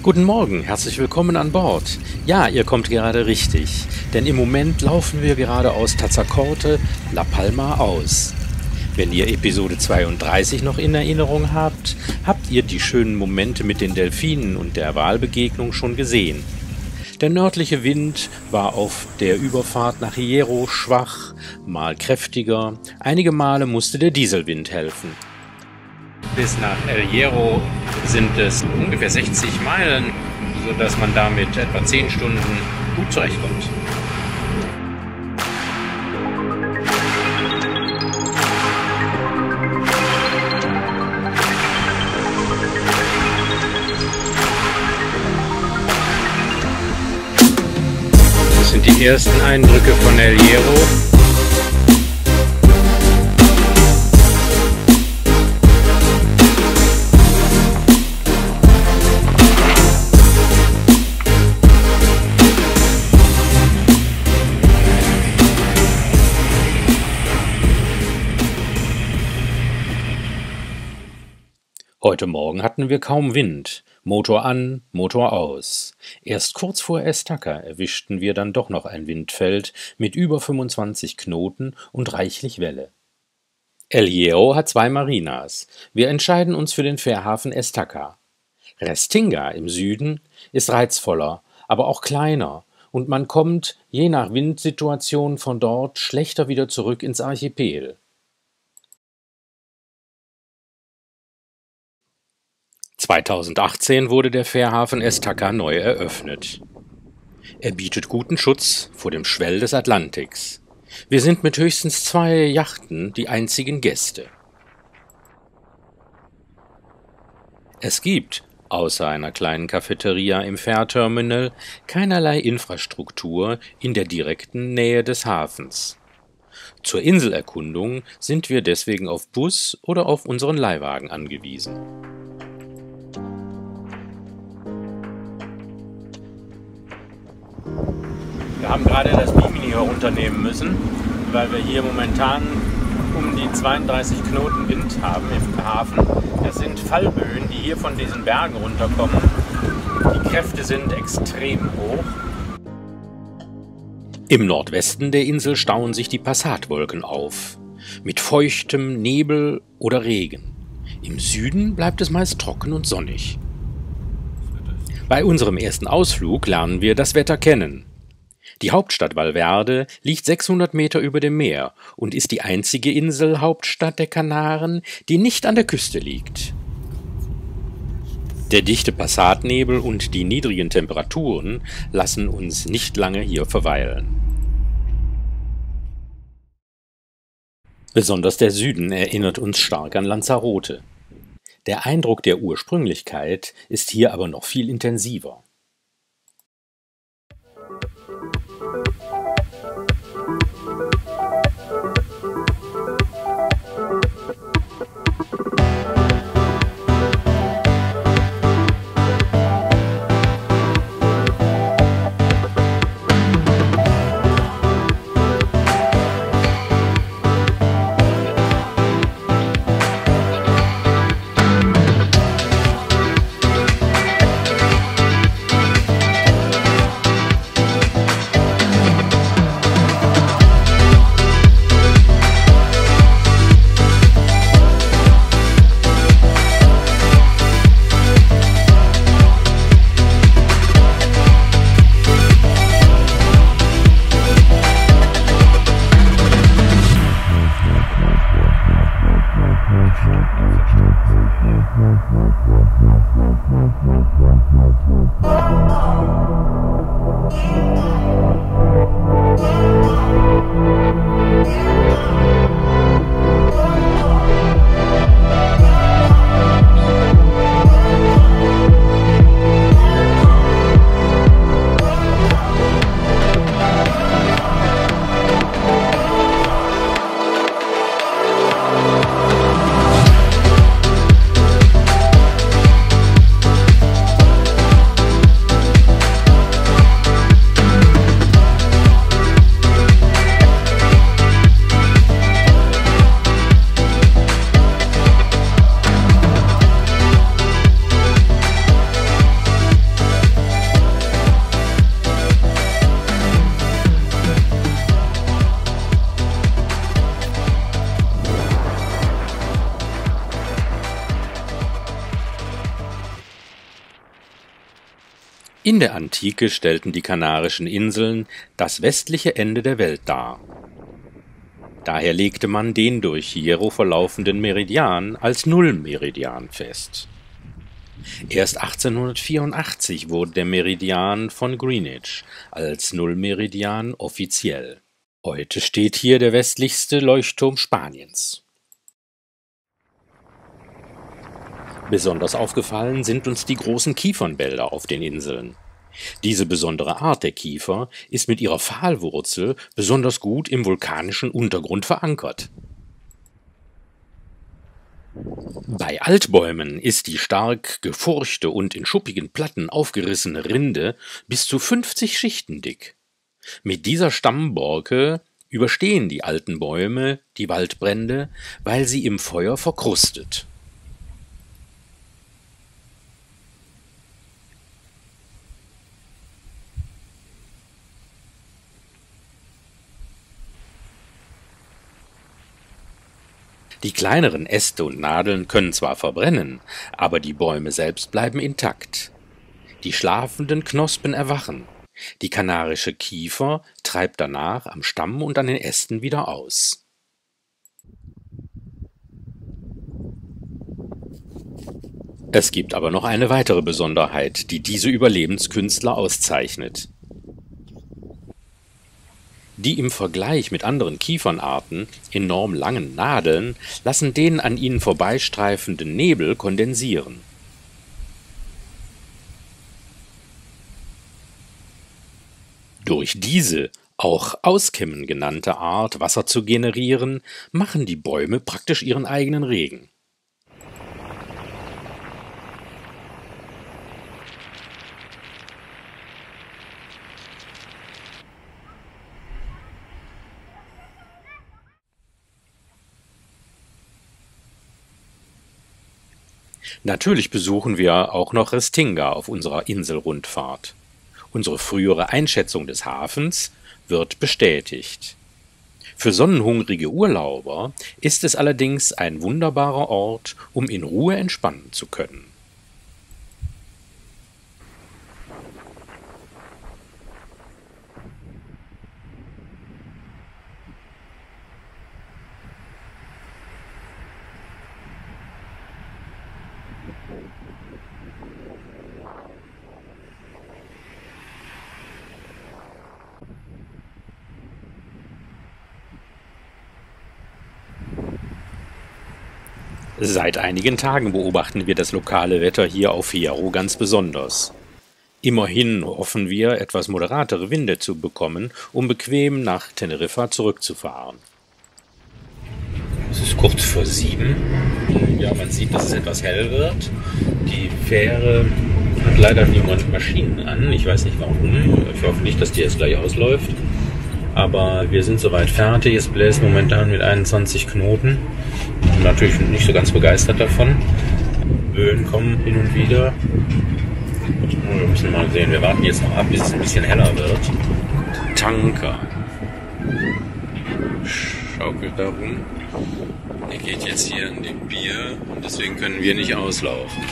Guten Morgen, herzlich willkommen an Bord. Ja, ihr kommt gerade richtig, denn im Moment laufen wir gerade aus Tazacorte, La Palma aus. Wenn ihr Episode 32 noch in Erinnerung habt, habt ihr die schönen Momente mit den Delfinen und der Walbegegnung schon gesehen. Der nördliche Wind war auf der Überfahrt nach Hierro schwach, mal kräftiger, einige Male musste der Dieselwind helfen. Bis nach El Hierro sind es ungefähr 60 Meilen, sodass man damit etwa 10 Stunden gut zurechtkommt. Das sind die ersten Eindrücke von El Hierro. Heute Morgen hatten wir kaum Wind. Motor an, Motor aus. Erst kurz vor Estaca erwischten wir dann doch noch ein Windfeld mit über 25 Knoten und reichlich Welle. El Hierro hat 2 Marinas. Wir entscheiden uns für den Fährhafen Estaca. Restinga im Süden ist reizvoller, aber auch kleiner, und man kommt, je nach Windsituation von dort, schlechter wieder zurück ins Archipel. 2018 wurde der Fährhafen Estaca neu eröffnet. Er bietet guten Schutz vor dem Schwell des Atlantiks. Wir sind mit höchstens 2 Yachten die einzigen Gäste. Es gibt, außer einer kleinen Cafeteria im Fährterminal, keinerlei Infrastruktur in der direkten Nähe des Hafens. Zur Inselerkundung sind wir deswegen auf Bus oder auf unseren Leihwagen angewiesen. Wir haben gerade das Bimini herunternehmen müssen, weil wir hier momentan um die 32 Knoten Wind haben im Hafen. Das sind Fallböen, die hier von diesen Bergen runterkommen. Die Kräfte sind extrem hoch. Im Nordwesten der Insel stauen sich die Passatwolken auf, mit feuchtem Nebel oder Regen. Im Süden bleibt es meist trocken und sonnig. Bei unserem ersten Ausflug lernen wir das Wetter kennen. Die Hauptstadt Valverde liegt 600 Meter über dem Meer und ist die einzige Inselhauptstadt der Kanaren, die nicht an der Küste liegt. Der dichte Passatnebel und die niedrigen Temperaturen lassen uns nicht lange hier verweilen. Besonders der Süden erinnert uns stark an Lanzarote. Der Eindruck der Ursprünglichkeit ist hier aber noch viel intensiver. In der Antike stellten die Kanarischen Inseln das westliche Ende der Welt dar. Daher legte man den durch Hierro verlaufenden Meridian als Nullmeridian fest. Erst 1884 wurde der Meridian von Greenwich als Nullmeridian offiziell. Heute steht hier der westlichste Leuchtturm Spaniens. Besonders aufgefallen sind uns die großen Kiefernwälder auf den Inseln. Diese besondere Art der Kiefer ist mit ihrer Pfahlwurzel besonders gut im vulkanischen Untergrund verankert. Bei Altbäumen ist die stark gefurchte und in schuppigen Platten aufgerissene Rinde bis zu 50 Schichten dick. Mit dieser Stammborke überstehen die alten Bäume die Waldbrände, weil sie im Feuer verkrustet. Die kleineren Äste und Nadeln können zwar verbrennen, aber die Bäume selbst bleiben intakt. Die schlafenden Knospen erwachen. Die kanarische Kiefer treibt danach am Stamm und an den Ästen wieder aus. Es gibt aber noch eine weitere Besonderheit, die diese Überlebenskünstler auszeichnet. Die im Vergleich mit anderen Kiefernarten enorm langen Nadeln lassen den an ihnen vorbeistreifenden Nebel kondensieren. Durch diese, auch Auskämmen genannte Art, Wasser zu generieren, machen die Bäume praktisch ihren eigenen Regen. Natürlich besuchen wir auch noch Restinga auf unserer Inselrundfahrt. Unsere frühere Einschätzung des Hafens wird bestätigt. Für sonnenhungrige Urlauber ist es allerdings ein wunderbarer Ort, um in Ruhe entspannen zu können. Seit einigen Tagen beobachten wir das lokale Wetter hier auf Hierro ganz besonders. Immerhin hoffen wir, etwas moderatere Winde zu bekommen, um bequem nach Teneriffa zurückzufahren. Es ist kurz vor 7. Ja, man sieht, dass es etwas hell wird. Die Fähre hat leider niemand Maschinen an. Ich weiß nicht warum. Ich hoffe nicht, dass die jetzt gleich ausläuft. Aber wir sind soweit fertig. Es bläst momentan mit 21 Knoten. Natürlich nicht so ganz begeistert davon. Böen kommen hin und wieder. Wir müssen mal sehen, wir warten jetzt noch ab, bis es ein bisschen heller wird. Tanker. Schaukelt da rum. Er geht jetzt hier an den Bier und deswegen können wir nicht auslaufen.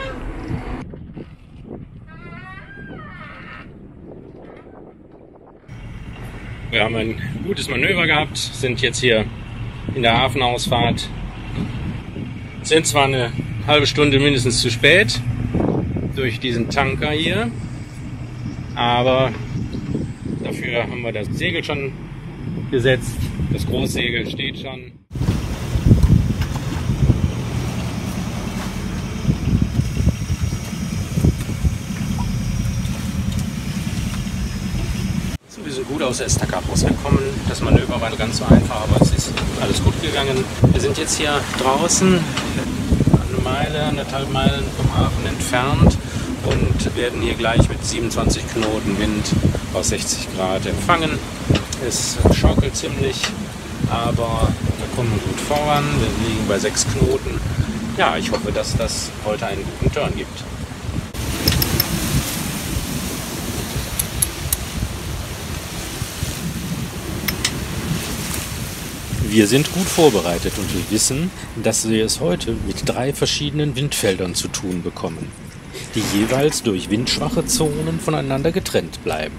Wir haben ein gutes Manöver gehabt, sind jetzt hier in der Hafenausfahrt. Sind zwar eine halbe Stunde mindestens zu spät durch diesen Tanker hier, aber dafür haben wir das Segel schon gesetzt. Das Großsegel steht schon. So, wir sind gut aus der Estacada rausgekommen. Das Manöver war ganz so einfach, aber es ist alles gut gegangen. Wir sind jetzt hier draußen, eine Meile, 1,5 Meilen vom Hafen entfernt und werden hier gleich mit 27 Knoten Wind aus 60 Grad empfangen. Es schaukelt ziemlich, aber wir kommen gut voran. Wir liegen bei 6 Knoten. Ja, ich hoffe, dass das heute einen guten Turn gibt. Wir sind gut vorbereitet und wir wissen, dass wir es heute mit 3 verschiedenen Windfeldern zu tun bekommen. die jeweils durch windschwache Zonen voneinander getrennt bleiben.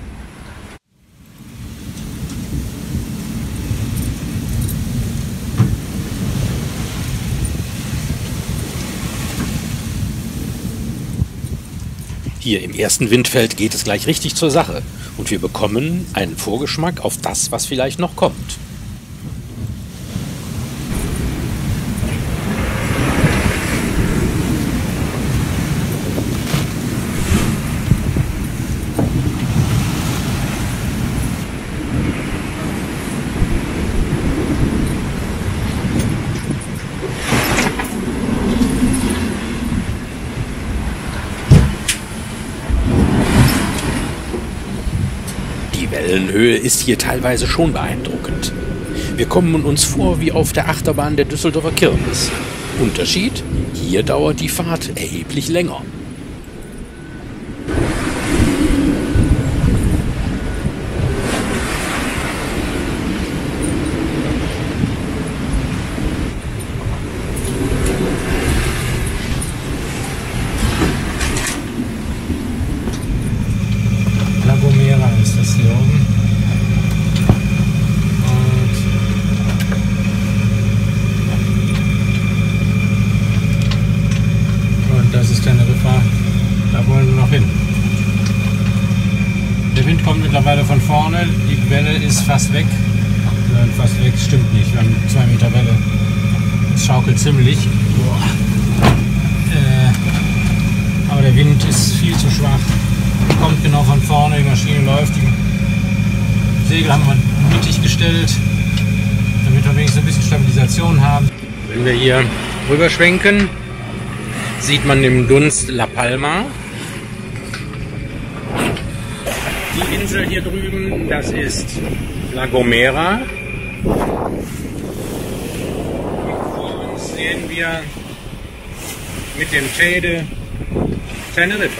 Hier im ersten Windfeld geht es gleich richtig zur Sache und wir bekommen einen Vorgeschmack auf das, was vielleicht noch kommt. Die Wellenhöhe ist hier teilweise schon beeindruckend. Wir kommen uns vor wie auf der Achterbahn der Düsseldorfer Kirmes. Unterschied: hier dauert die Fahrt erheblich länger. La Gomera ist das hier oben. Und das ist Teneriffa. Da wollen wir noch hin. Der Wind kommt mittlerweile von vorne. Die Welle ist fast weg. Fast weg, stimmt nicht. Wir haben 2 Meter Welle. Es schaukelt ziemlich. Aber der Wind ist viel zu schwach. Kommt genau von vorne, die Maschine läuft, die Segel haben wir mittig gestellt, damit wir wenigstens ein bisschen Stabilisation haben. Wenn wir hier rüberschwenken, sieht man im Dunst La Palma. Die Insel hier drüben, das ist La Gomera. Vor uns sehen wir mit dem Teide Teneriffa.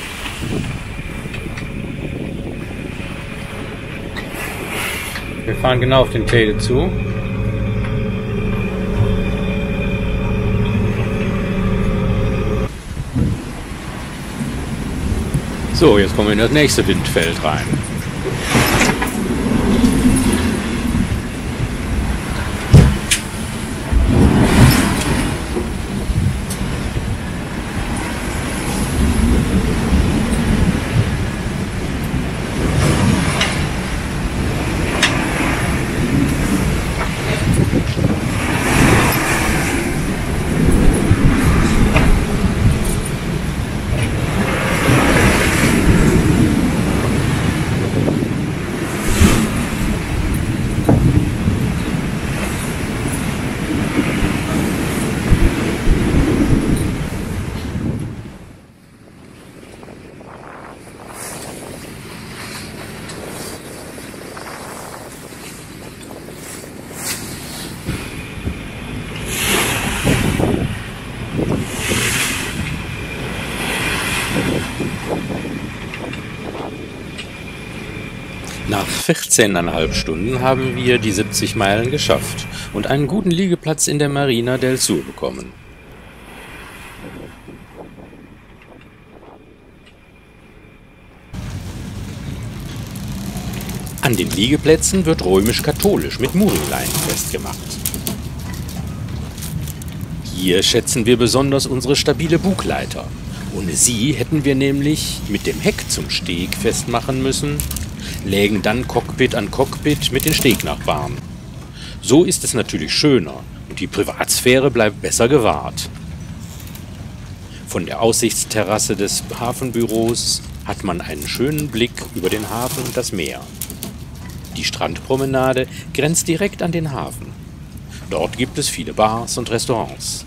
Wir fahren genau auf den Teide zu. So, jetzt kommen wir in das nächste Windfeld rein. Nach 14,5 Stunden haben wir die 70 Meilen geschafft und einen guten Liegeplatz in der Marina del Sur bekommen. An den Liegeplätzen wird römisch-katholisch mit Muringleinen festgemacht. Hier schätzen wir besonders unsere stabile Bugleiter. Ohne sie hätten wir nämlich mit dem Heck zum Steg festmachen müssen, lägen dann Cockpit an Cockpit mit den Stegnachbarn. So ist es natürlich schöner und die Privatsphäre bleibt besser gewahrt. Von der Aussichtsterrasse des Hafenbüros hat man einen schönen Blick über den Hafen und das Meer. Die Strandpromenade grenzt direkt an den Hafen. Dort gibt es viele Bars und Restaurants.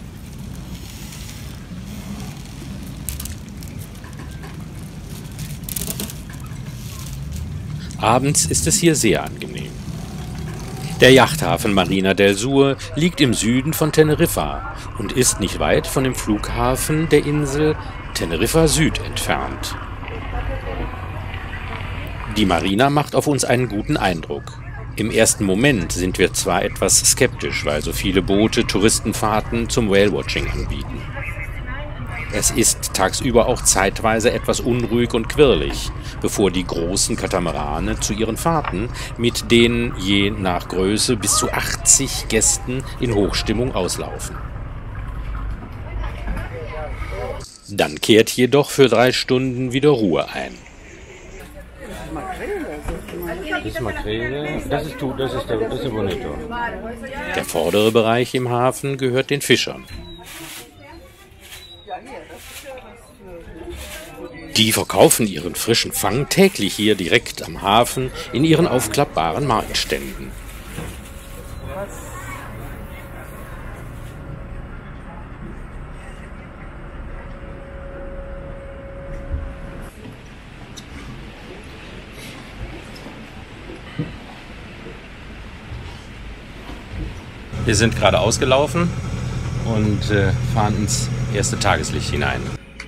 Abends ist es hier sehr angenehm. Der Yachthafen Marina del Sur liegt im Süden von Teneriffa und ist nicht weit von dem Flughafen der Insel Teneriffa Süd entfernt. Die Marina macht auf uns einen guten Eindruck. Im ersten Moment sind wir zwar etwas skeptisch, weil so viele Boote Touristenfahrten zum Whale-Watching anbieten. Es ist tagsüber auch zeitweise etwas unruhig und quirlig, bevor die großen Katamarane zu ihren Fahrten mit den je nach Größe bis zu 80 Gästen in Hochstimmung auslaufen. Dann kehrt jedoch für 3 Stunden wieder Ruhe ein. Das ist Makrele, das ist Bonito. Der vordere Bereich im Hafen gehört den Fischern. Die verkaufen ihren frischen Fang täglich hier direkt am Hafen in ihren aufklappbaren Marktständen. Wir sind gerade ausgelaufen und fahren ins erste Tageslicht hinein.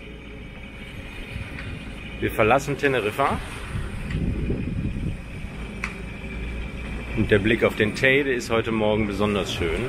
Wir verlassen Teneriffa und der Blick auf den Teide ist heute Morgen besonders schön.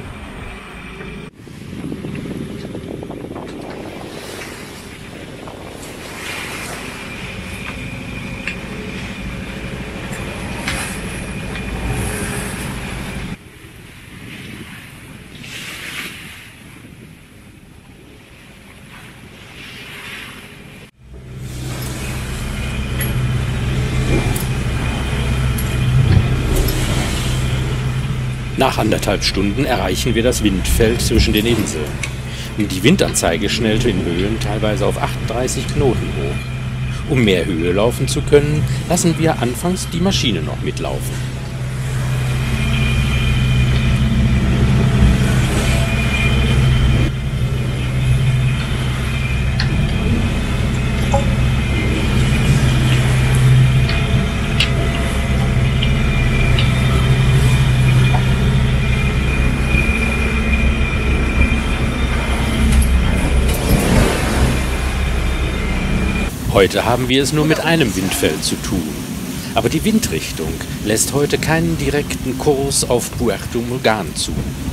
Nach 1,5 Stunden erreichen wir das Windfeld zwischen den Inseln. Die Windanzeige schnellte in Höhen teilweise auf 38 Knoten hoch. Um mehr Höhe laufen zu können, lassen wir anfangs die Maschine noch mitlaufen. Heute haben wir es nur mit einem Windfeld zu tun. Aber die Windrichtung lässt heute keinen direkten Kurs auf Puerto Mogollon zu.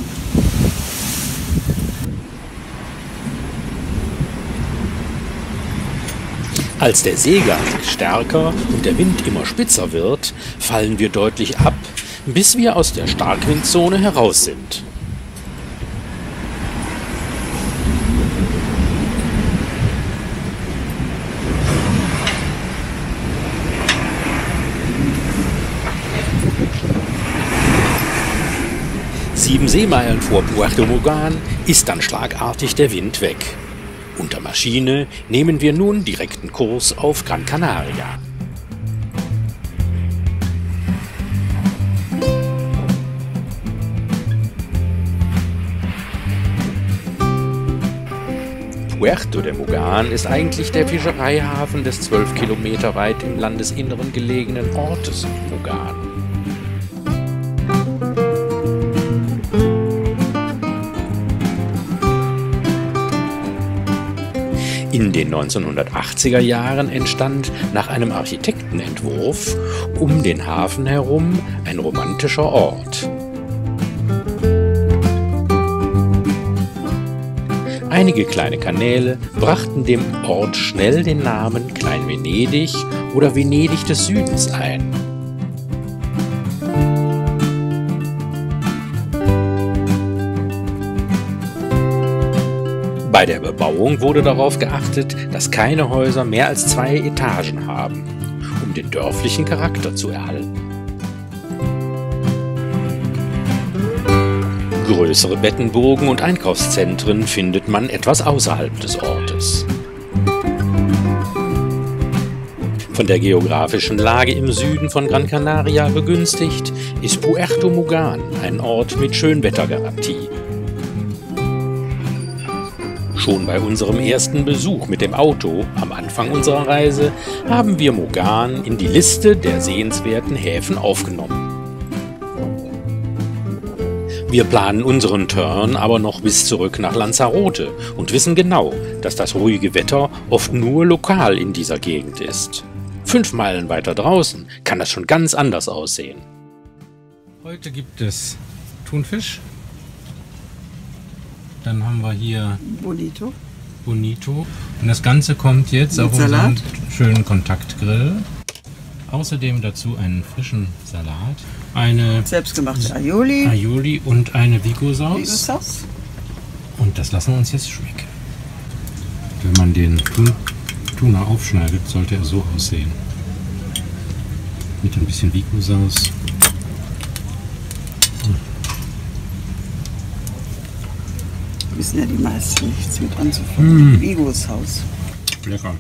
Als der Seegang stärker und der Wind immer spitzer wird, fallen wir deutlich ab, bis wir aus der Starkwindzone heraus sind. Sieben Seemeilen vor Puerto Mogollon ist dann schlagartig der Wind weg. Unter Maschine nehmen wir nun direkten Kurs auf Gran Canaria. Puerto de Mogollon ist eigentlich der Fischereihafen des 12 Kilometer weit im Landesinneren gelegenen Ortes Mogollon. In den 1980er Jahren entstand nach einem Architektenentwurf um den Hafen herum ein romantischer Ort. Einige kleine Kanäle brachten dem Ort schnell den Namen Klein Venedig oder Venedig des Südens ein. Bei der Bebauung wurde darauf geachtet, dass keine Häuser mehr als 2 Etagen haben, um den dörflichen Charakter zu erhalten. Größere Bettenburgen und Einkaufszentren findet man etwas außerhalb des Ortes. Von der geografischen Lage im Süden von Gran Canaria begünstigt, ist Puerto Mogollon ein Ort mit Schönwettergarantie. Schon bei unserem ersten Besuch mit dem Auto am Anfang unserer Reise haben wir Mogollon in die Liste der sehenswerten Häfen aufgenommen. Wir planen unseren Turn aber noch bis zurück nach Lanzarote und wissen genau, dass das ruhige Wetter oft nur lokal in dieser Gegend ist. 5 Meilen weiter draußen kann das schon ganz anders aussehen. Heute gibt es Thunfisch. Dann haben wir hier Bonito. Bonito. Und das Ganze kommt jetzt Mit auf unseren Salat? schönen Kontaktgrill. Außerdem dazu einen frischen Salat, eine Selbstgemachte Aioli. Aioli und eine Vigo-Sauce. Vigo-Sauce. Und das lassen wir uns jetzt schmecken. Wenn man den Tuna aufschneidet, sollte er so aussehen. Mit ein bisschen Vigo-Sauce. Wissen ja die meisten nichts mit anzufangen. Vigos Haus. Lecker.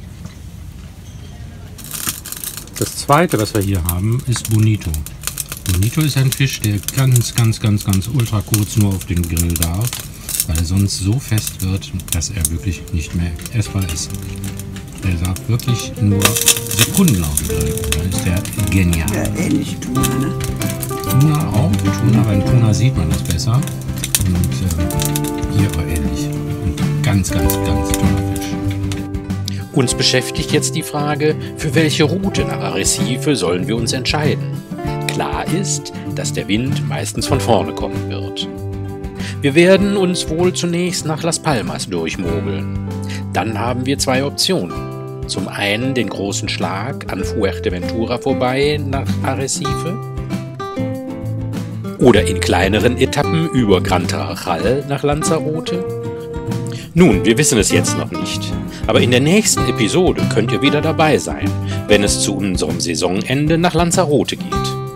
Das zweite, was wir hier haben, ist Bonito. Bonito ist ein Fisch, der ganz ultra kurz nur auf den Grill darf, weil er sonst so fest wird, dass er wirklich nicht mehr essbar ist. Der darf wirklich nur Sekunden auf den Grill. Dann ist der genial. Ja, ähnlich Tuna, ne? Tuna auch. Tuna, beim Tuna sieht man das besser. Und hier aber ähnlich. Und ganz toller Fisch. Uns beschäftigt jetzt die Frage, für welche Route nach Arrecife sollen wir uns entscheiden. Klar ist, dass der Wind meistens von vorne kommen wird. Wir werden uns wohl zunächst nach Las Palmas durchmogeln. Dann haben wir zwei Optionen. Zum einen den großen Schlag an Fuerteventura vorbei nach Arrecife oder in kleineren Etappen über Gran Tarajal nach Lanzarote. Nun, wir wissen es jetzt noch nicht, aber in der nächsten Episode könnt ihr wieder dabei sein, wenn es zu unserem Saisonende nach Lanzarote geht.